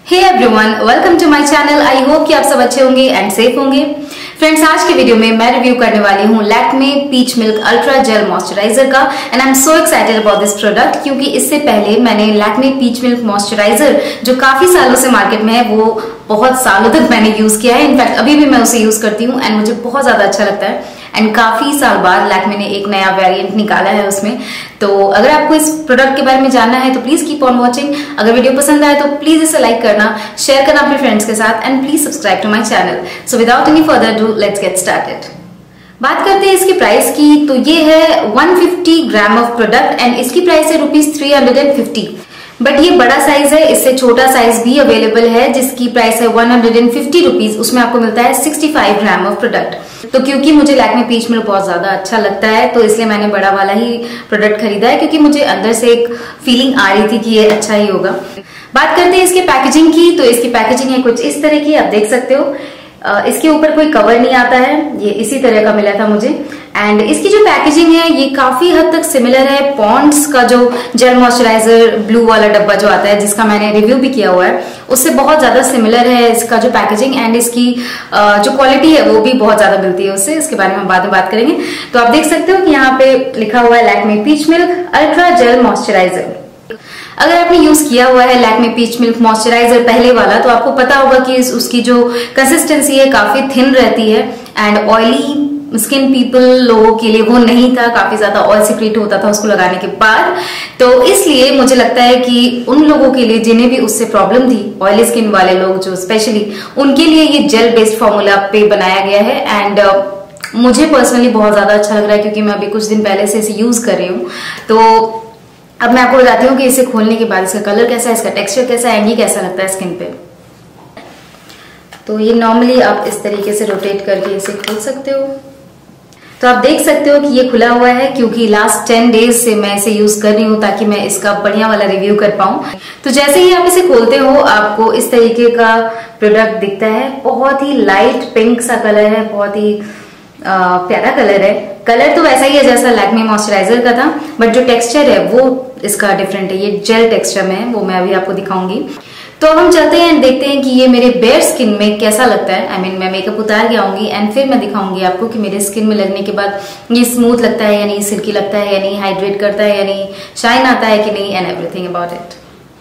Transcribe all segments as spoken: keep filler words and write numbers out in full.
Hey everyone, welcome to my channel. I hope कि आप सब अच्छे होंगे एंड सेफ होंगे। फ्रेंड्स, आज के वीडियो में मैं रिव्यू करने वाली हूँ Lakme peach milk ultra gel moisturizer का and I am so excited about this product क्योंकि इससे पहले मैंने लैक्मे पीच मिल्क मॉइस्चराइजर जो काफी सालों से मार्केट में है वो बहुत सालों तक मैंने यूज किया है। इनफैक्ट अभी भी मैं उसे यूज करती हूँ एंड मुझे बहुत ज्यादा अच्छा लगता है। एंड काफी साल बाद लैक्मे ने एक नया वेरिएंट निकाला है उसमें। तो अगर आपको इस प्रोडक्ट के बारे में जानना है तो प्लीज कीप ऑन वॉचिंग। अगर वीडियो पसंद आए तो प्लीज इसे लाइक करना, शेयर करना अपने फ्रेंड्स के साथ and please subscribe to my channel. So without any further do let's get started. बात करते हैं इसकी प्राइस की, तो ये है एक सौ पचास ग्राम ऑफ प्रोडक्ट एंड इसकी प्राइस है rupees three hundred fifty. But ये बड़ा साइज है, इससे छोटा साइज भी अवेलेबल है जिसकी प्राइस है वन हंड्रेड फिफ्टी रुपीज। उसमें आपको मिलता है sixty five gram of product. तो क्योंकि मुझे लैक्मे पीच मिल्क बहुत ज्यादा अच्छा लगता है तो इसलिए मैंने बड़ा वाला ही प्रोडक्ट खरीदा है क्योंकि मुझे अंदर से एक फीलिंग आ रही थी कि ये अच्छा ही होगा। बात करते हैं इसके पैकेजिंग की, तो इसकी पैकेजिंग है कुछ इस तरह की, आप देख सकते हो। इसके ऊपर कोई कवर नहीं आता है, ये इसी तरह का मिला था मुझे। एंड इसकी जो पैकेजिंग है ये काफी हद तक सिमिलर है पॉन्ड्स का जो जेल मॉइस्चराइजर ब्लू वाला डब्बा जो आता है जिसका मैंने रिव्यू भी किया हुआ है, उससे बहुत ज्यादा सिमिलर है इसका जो पैकेजिंग एंड इसकी जो क्वालिटी है वो भी बहुत ज्यादा मिलती है उससे। इसके बारे में हम बाद में बात करेंगे। तो आप देख सकते हो कि यहाँ पे लिखा हुआ है Lakme peach milk ultra gel moisturizer. अगर आपने यूज किया हुआ है लैक्मे पीच मिल्क मॉइस्चराइजर पहले वाला तो आपको पता होगा कि उसकी जो कंसिस्टेंसी है काफी थिन रहती है एंड ऑयली स्किन पीपल लोगों के लिए वो नहीं था, काफी ज्यादा ऑयल सीक्रेट होता था उसको लगाने के बाद। तो इसलिए मुझे लगता है कि उन लोगों के लिए जिन्हें भी उससे प्रॉब्लम थी, ऑयली स्किन वाले लोग जो स्पेशली, उनके लिए ये जेल बेस्ड फॉर्मूला पे बनाया गया है। एंड uh, मुझे पर्सनली बहुत ज्यादा अच्छा लग रहा है क्योंकि मैं अभी कुछ दिन पहले से इसे यूज कर रही हूँ। तो अब मैं आपको बताती हूँ कि इसे खोलने के बाद इसका कलर कैसा है, इसका टेक्सचर कैसा है, ये कैसा लगता है स्किन पे। तो ये नॉर्मली आप इस तरीके से रोटेट करके इसे खोल सकते हो। तो आप देख सकते हो कि ये खुला हुआ है क्योंकि लास्ट टेन डेज से मैं इसे यूज कर रही हूँ ताकि मैं इसका बढ़िया वाला रिव्यू कर पाऊँ। तो जैसे ही आप इसे खोलते हो आपको इस तरीके का प्रोडक्ट दिखता है। बहुत ही लाइट पिंक सा कलर है, बहुत ही आ, प्यारा कलर है। कलर तो वैसा ही है जैसा लैक्मे मॉइस्चराइजर का था, बट जो टेक्सचर है वो इसका डिफरेंट है। ये जेल टेक्सचर में है, वो मैं अभी आपको दिखाऊंगी। तो अब हम चलते हैं एंड देखते हैं कि ये मेरे बेयर स्किन में कैसा लगता है। आई I मीन mean, मैं मेकअप उतार के आऊंगी एंड फिर मैं दिखाऊंगी आपको कि मेरे स्किन में लगने के बाद ये स्मूथ लगता है या नहीं, सिल्की लगता है या नहीं, हाइड्रेट करता है या नहीं, शाइन आता है कि नहीं, and everything about it.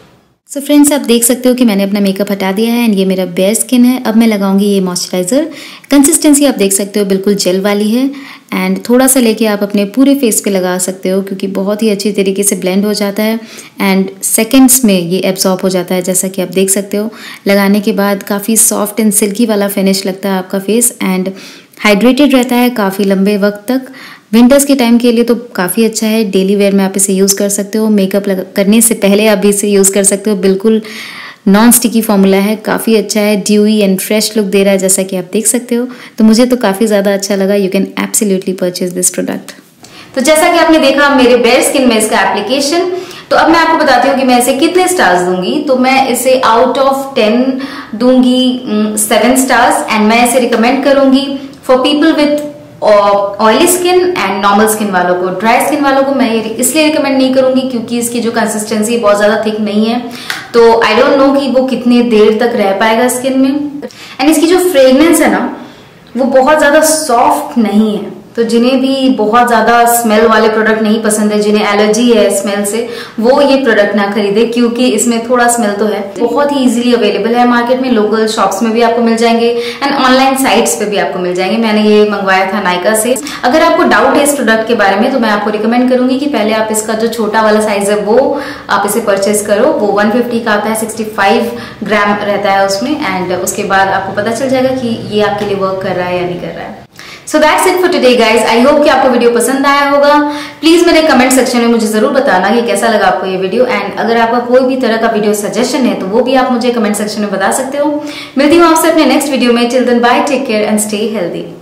So friends, आप देख सकते हो कि मैंने अपना मेकअप हटा दिया है एंड ये मेरा बेयर स्किन है। अब मैं लगाऊंगी ये मॉइस्चराइजर। कंसिस्टेंसी आप देख सकते हो बिल्कुल जेल वाली है एंड थोड़ा सा लेके आप अपने पूरे फेस पे लगा सकते हो क्योंकि बहुत ही अच्छी तरीके से ब्लेंड हो जाता है एंड सेकंड्स में ये एब्जॉर्ब हो जाता है। जैसा कि आप देख सकते हो, लगाने के बाद काफ़ी सॉफ्ट एंड सिल्की वाला फिनिश लगता है आपका फेस एंड हाइड्रेटेड रहता है काफ़ी लंबे वक्त तक। विंटर्स के टाइम के लिए तो काफ़ी अच्छा है, डेली वेयर में आप इसे यूज़ कर सकते हो। मेकअप करने से पहले आप भी इसे यूज़ कर सकते हो। बिल्कुल नॉन स्टिकी फॉर्मूला है, काफ़ी अच्छा है, ड्यूई एंड फ्रेश लुक दे रहा है जैसा कि आप देख सकते हो। तो मुझे तो काफ़ी ज़्यादा अच्छा लगा। You can absolutely purchase this product. तो जैसा कि आपने देखा मेरे बेयर स्किन में इसका एप्लीकेशन, तो अब मैं आपको बताती हूँ कि मैं इसे कितने स्टार्स दूंगी। तो मैं इसे आउट ऑफ टेन दूंगी सेवन स्टार्स एंड मैं इसे रिकमेंड करूंगी for people with oily skin and normal skin वालों को। ड्राई स्किन वालों को मैं इसलिए रिकमेंड नहीं करूंगी क्योंकि इसकी जो कंसिस्टेंसी बहुत ज्यादा थिक नहीं है, तो आई डोंट नो कि वो कितने देर तक रह पाएगा स्किन में। एंड इसकी जो फ्रेग्रेंस है ना वो बहुत ज्यादा सॉफ्ट नहीं है। तो जिन्हें भी बहुत ज्यादा स्मेल वाले प्रोडक्ट नहीं पसंद है, जिन्हें एलर्जी है स्मेल से, वो ये प्रोडक्ट ना खरीदे क्योंकि इसमें थोड़ा स्मेल तो है। बहुत ही इजीली अवेलेबल है मार्केट में, लोकल शॉप्स में भी आपको मिल जाएंगे एंड ऑनलाइन साइट्स पे भी आपको मिल जाएंगे। मैंने ये मंगवाया था नायका से। अगर आपको डाउट है इस प्रोडक्ट के बारे में तो मैं आपको रिकमेंड करूंगी कि पहले आप इसका जो छोटा वाला साइज है वो आप इसे परचेज करो। वो वन फिफ्टी का आता है, सिक्सटी फाइव ग्राम रहता है उसमें एंड उसके बाद आपको पता चल जाएगा कि ये आपके लिए वर्क कर रहा है या नहीं कर रहा है। So that's it for today guys. I hope कि आपको वीडियो पसंद आया होगा। प्लीज मेरे कमेंट सेक्शन में मुझे जरूर बताना कि कैसा लगा आपको ये वीडियो एंड अगर आपका कोई भी तरह का वीडियो सजेशन है तो वो भी आप मुझे कमेंट सेक्शन में बता सकते हो। मिलती हूँ आपसे अपने नेक्स्ट वीडियो में। Till then bye, take care and stay healthy.